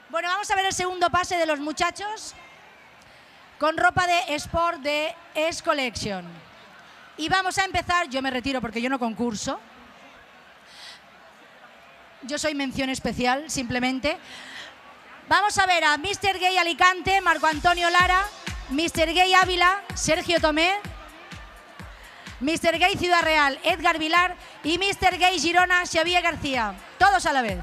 Bueno, vamos a ver el segundo pase de los muchachos con ropa de sport de S Collection. Y vamos a empezar, yo me retiro porque yo no concurso. Yo soy mención especial, simplemente. Vamos a ver a Mr. Gay Alicante, Marco Antonio Lara, Mr. Gay Ávila, Sergio Tomé, Mr. Gay Ciudad Real, Edgar Vilar y Mr. Gay Girona, Xavier García. Todos a la vez.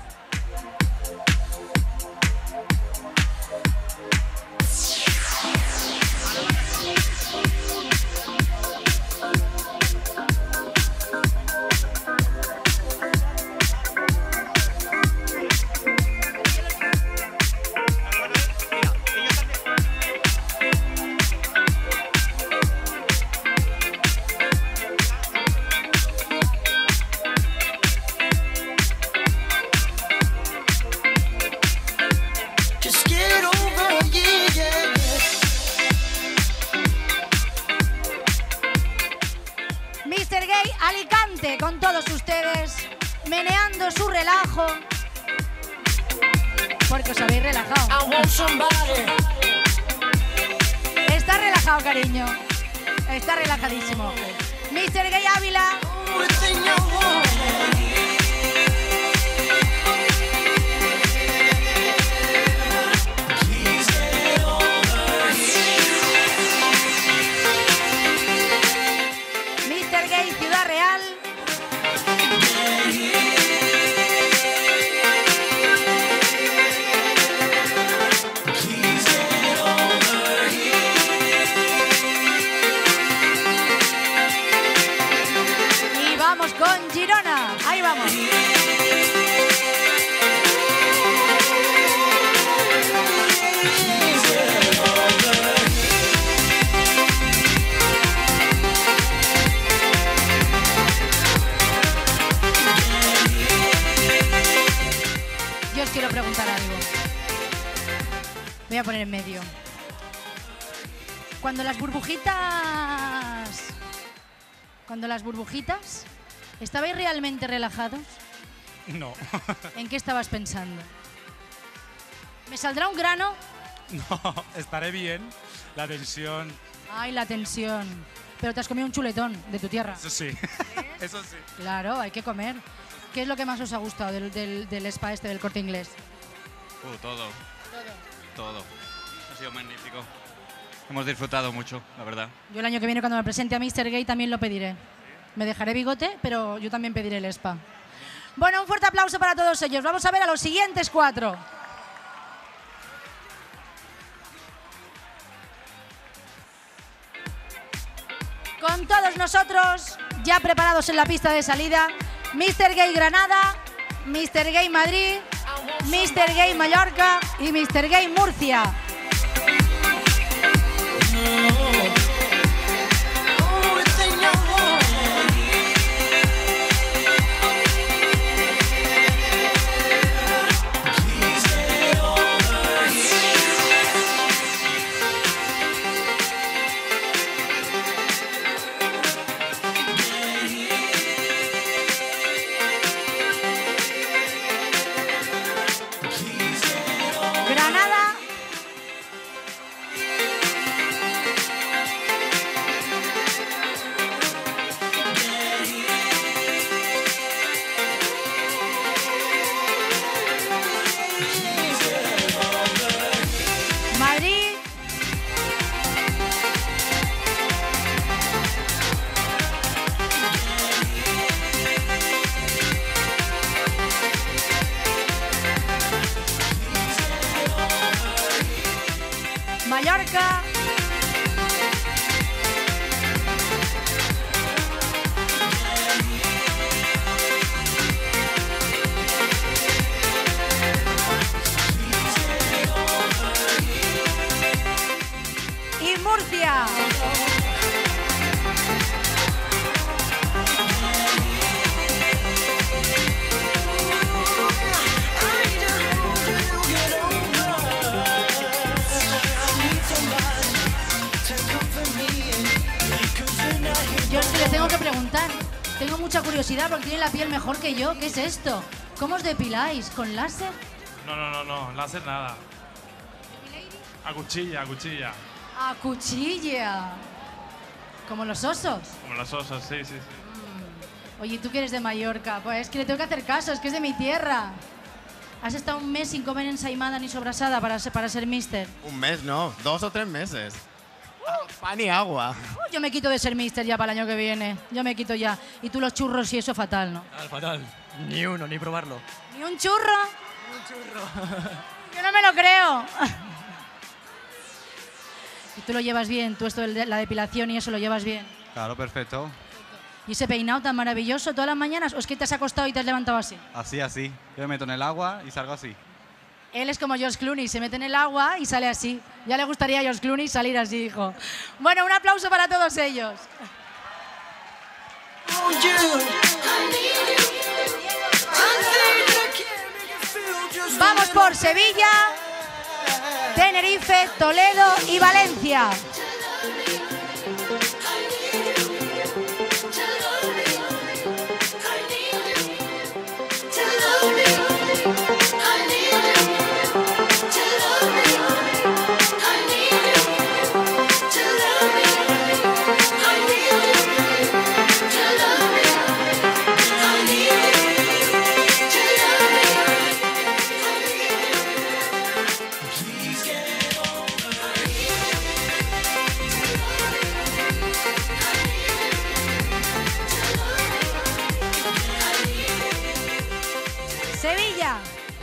Con todos ustedes, meneando su relajo, porque os habéis relajado. Está relajado, cariño. Está relajadísimo. Mr. Gay Ávila. Mr. Gay Ciudad Real. Con Girona, ahí vamos. Yo os quiero preguntar algo. Voy a poner en medio. Cuando las burbujitas, ¿estabais realmente relajados? No. ¿En qué estabas pensando? ¿Me saldrá un grano? No, estaré bien. La tensión. Ay, la tensión. Pero te has comido un chuletón de tu tierra. Eso sí. Eso sí. Claro, hay que comer. ¿Qué es lo que más os ha gustado del spa este, del Corte Inglés? Todo. Ha sido magnífico. Hemos disfrutado mucho, la verdad. Yo el año que viene, cuando me presente a Mr. Gay, también lo pediré. Me dejaré bigote, pero yo también pediré el spa. Bueno, un fuerte aplauso para todos ellos. Vamos a ver a los siguientes 4. Con todos nosotros, ya preparados en la pista de salida, Mr. Gay Granada, Mr. Gay Madrid, Mr. Gay Mallorca y Mr. Gay Murcia. Mallorca. Y Murcia. Yo es que le tengo que preguntar. Tengo mucha curiosidad porque tiene la piel mejor que yo. ¿Qué es esto? ¿Cómo os depiláis? ¿Con láser? No, láser nada. A cuchilla. A cuchilla. Como los osos. Como los osos, sí. Oye, tú que eres de Mallorca, pues es que le tengo que hacer caso, es que es de mi tierra. Has estado un mes sin comer ensaimada ni sobrasada para ser mister. Un mes no, 2 o 3 meses. Pan y agua. Yo me quito de ser mister ya para el año que viene. Yo me quito ya. Y tú los churros y eso fatal, ¿no? Fatal. Ni uno, ni probarlo. ¿Ni un churro? Yo no me lo creo. Y tú lo llevas bien, tú esto de la depilación y eso lo llevas bien. Claro, perfecto. ¿Y ese peinado tan maravilloso todas las mañanas o es que te has acostado y te has levantado así? Así. Yo me meto en el agua y salgo así. Él es como George Clooney, se mete en el agua y sale así. Ya le gustaría a George Clooney salir así, dijo. Bueno, un aplauso para todos ellos. Vamos por Sevilla, Tenerife, Toledo y Valencia. Sevilla.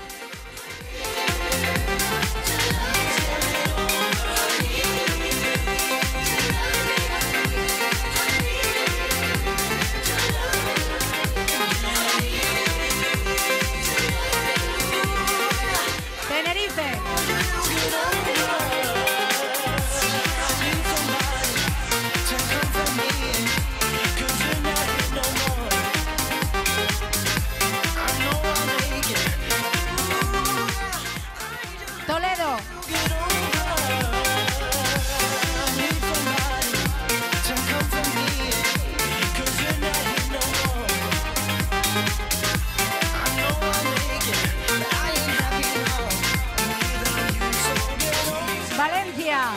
Tenerife. Toledo. Valencia.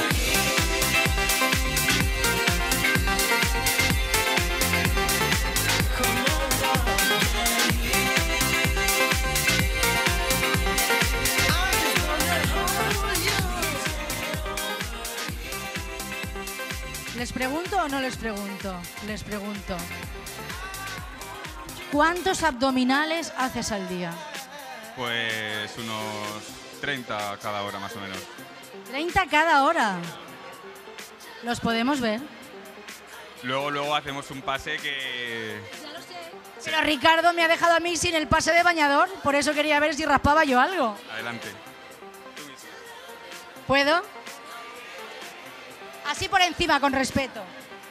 ¿Les pregunto o no les pregunto? Les pregunto. ¿Cuántos abdominales haces al día? Pues unos 30 cada hora más o menos. 30 cada hora. ¿Los podemos ver? Luego hacemos un pase que... Pero Ricardo me ha dejado a mí sin el pase de bañador, por eso quería ver si raspaba yo algo. Adelante. ¿Puedo? Así por encima, con respeto.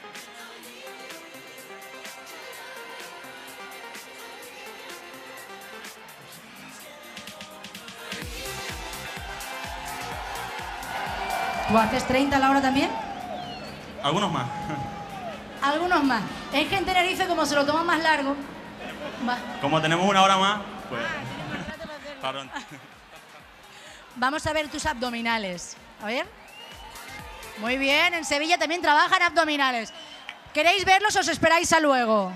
¿Tú haces 30 a la hora también? Algunos más. Algunos más. Es que en Tenerife, como se lo toman más largo... Como tenemos una hora más, pues... Perdón. Vamos a ver tus abdominales. A ver. Muy bien, en Sevilla también trabajan abdominales. ¿Queréis verlos o os esperáis a luego?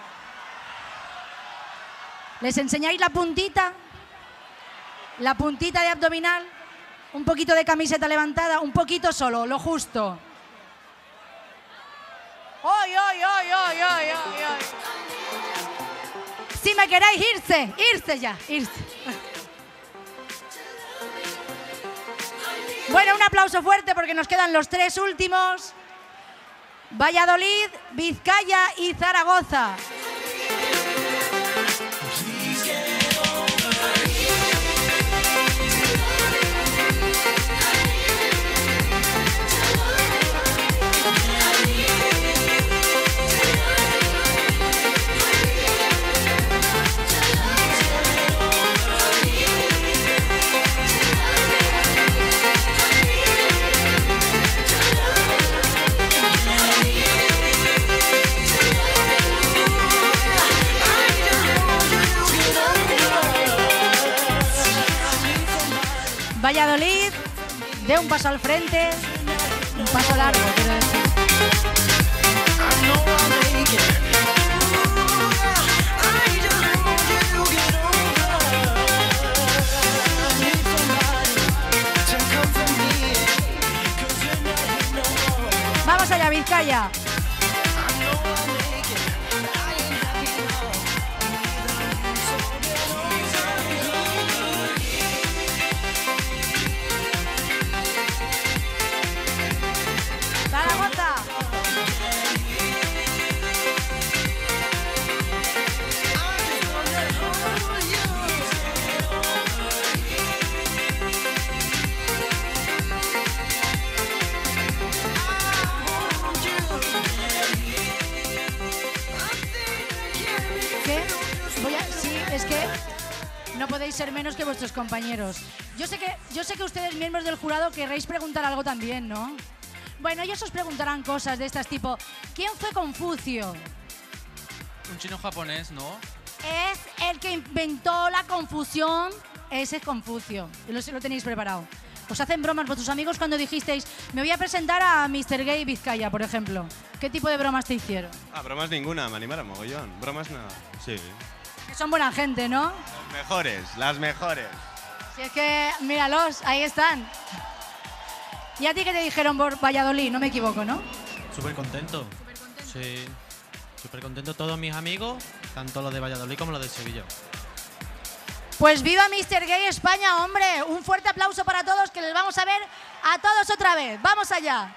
¿Les enseñáis la puntita? La puntita de abdominal. Un poquito de camiseta levantada, un poquito solo, lo justo. ¡Oy, oy, oy, oy, oy, oy, oy! Si me queréis irse ya, irse. Bueno, un aplauso fuerte porque nos quedan los 3 últimos. Valladolid, Vizcaya y Zaragoza. Valladolid, de un paso al frente, un paso largo, quiero decir. Vamos allá, Vizcaya. Zaragoza. Sí, es que no podéis ser menos que vuestros compañeros. Yo sé que ustedes, miembros del jurado, querréis preguntar algo también, ¿no? Bueno, ellos os preguntarán cosas de estas tipo, ¿quién fue Confucio? Un chino japonés, ¿no? Es el que inventó la confusión. Ese es Confucio. Lo tenéis preparado. ¿Os hacen bromas vuestros amigos cuando dijisteis, me voy a presentar a Mr. Gay Vizcaya, por ejemplo? ¿Qué tipo de bromas te hicieron? Ah, bromas ninguna, me animaron mogollón. Bromas nada. Sí. Que son buena gente, ¿no? Las mejores. Si es que, míralos, ahí están. ¿Y a ti qué te dijeron por Valladolid? No me equivoco, ¿no? Súper contento. Sí. Súper contento todos mis amigos, tanto los de Valladolid como los de Sevilla. Pues viva Mr. Gay España, hombre. Un fuerte aplauso para todos, que les vamos a ver a todos otra vez. ¡Vamos allá!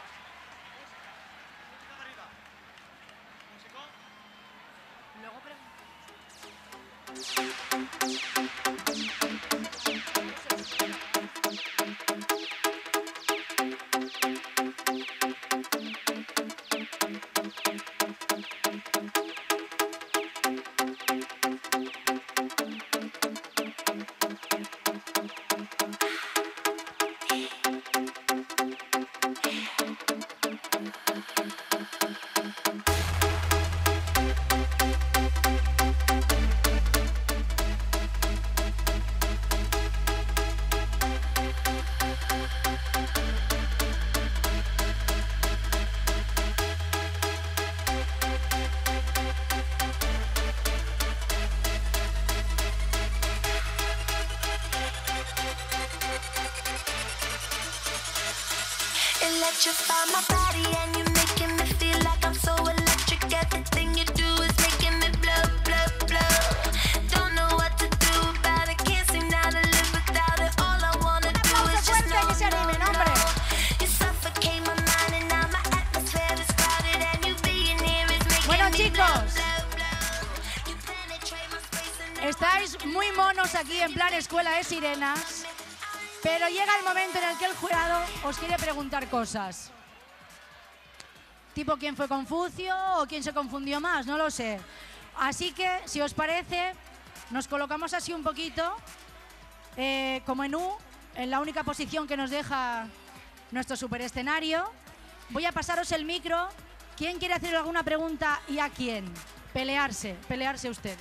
Electrify my body and you're making me feel like I'm so electric. Everything you do is making me blow, blow, blow. Don't know what to do about it, can't seem now to live without it. All I wanna do is just know, know. You suffocate my mind and now my atmosphere is clouded and you being here is making Bueno, me chicos, You penetrate my space and estáis muy monos aquí en plan escuela de sirenas. Pero llega el momento en el que el jurado os quiere preguntar cosas. Tipo, ¿quién fue Confucio o quién se confundió más? No lo sé. Así que, si os parece, nos colocamos así un poquito, como en U, en la única posición que nos deja nuestro superescenario. Voy a pasaros el micro. ¿Quién quiere hacer alguna pregunta y a quién? Pelearse ustedes.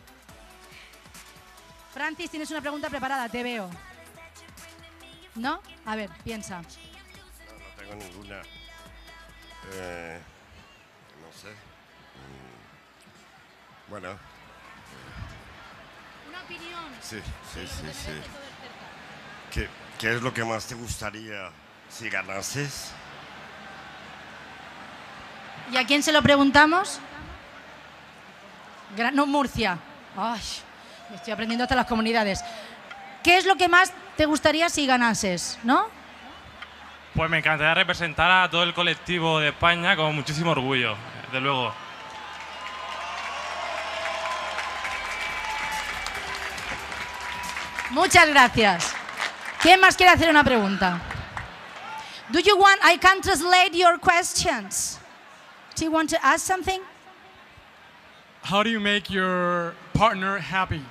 Francis, tienes una pregunta preparada, te veo. ¿No? A ver, piensa. No tengo ninguna. No sé. Bueno. Una opinión. Sí. ¿Qué es lo que más te gustaría si ganases? ¿Y a quién se lo preguntamos? No, Murcia. Ay, estoy aprendiendo hasta las comunidades. ¿Qué es lo que más te gustaría si ganases, no? Pues me encantaría representar a todo el colectivo de España con muchísimo orgullo, desde luego. Muchas gracias. ¿Quién más quiere hacer una pregunta? Do you want, I can translate your questions. Do you want to ask something? How do you make your partner happy?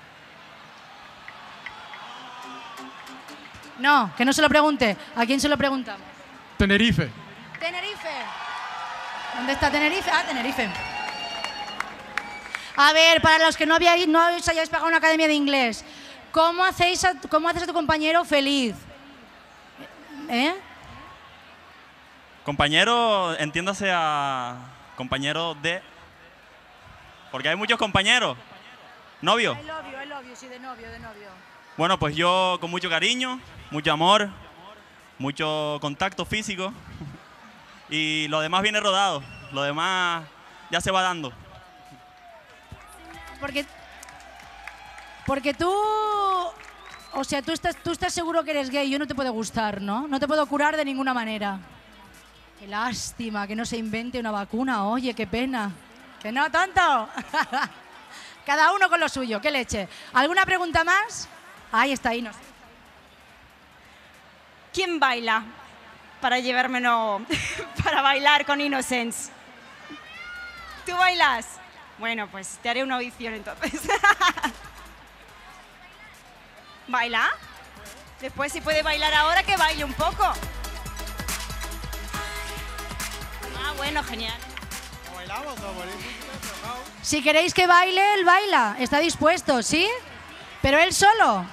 No, que no se lo pregunte. ¿A quién se lo preguntamos? Tenerife. Tenerife. ¿Dónde está Tenerife? Ah, Tenerife. A ver, para los que no os hayáis pagado una academia de inglés, ¿Cómo haces a tu compañero feliz? ¿Eh? Compañero, entiéndase a compañero de... Porque hay muchos compañeros. ¿Novio? I love you, sí, de novio. Bueno, pues yo con mucho cariño, mucho amor, mucho contacto físico y lo demás viene rodado, lo demás ya se va dando. Porque tú, o sea, tú estás seguro que eres gay, yo no te puedo gustar, ¿no? No te puedo curar de ninguna manera. Qué lástima que no se invente una vacuna, oye, qué pena. Que no, tonto. Cada uno con lo suyo, qué leche. ¿Alguna pregunta más? Ahí está, Inos. ¿Quién baila para llevármelo para bailar con Innocence? ¿Tú bailas? Bueno, pues te haré una audición entonces. ¿Baila? Después si puede bailar ahora, que baile un poco. Ah, bueno, genial. Si queréis que baile, él baila. Está dispuesto, ¿sí? Pero él solo.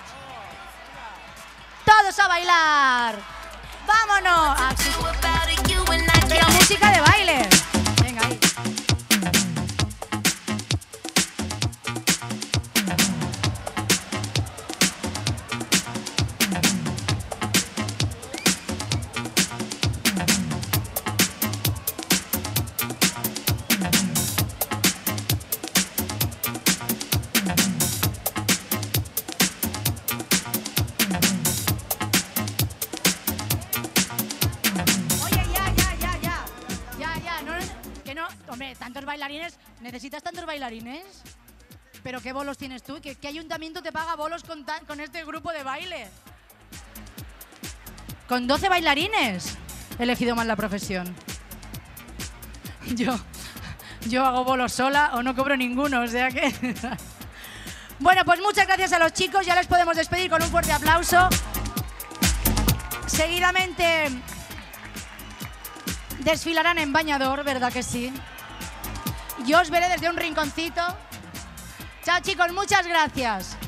¡Todos a bailar! ¡Vámonos! Pero música de baile. Venga, ahí. ¿Tantos bailarines? ¿Necesitas tantos bailarines? ¿Pero qué bolos tienes tú? ¿Qué ayuntamiento te paga bolos con este grupo de baile? ¿Con 12 bailarines? He elegido mal la profesión. Yo hago bolos sola o no cobro ninguno, o sea que... Bueno, pues muchas gracias a los chicos. Ya les podemos despedir con un fuerte aplauso. Seguidamente desfilarán en bañador, ¿verdad que sí? Yo os veré desde un rinconcito. Chao, chicos, muchas gracias.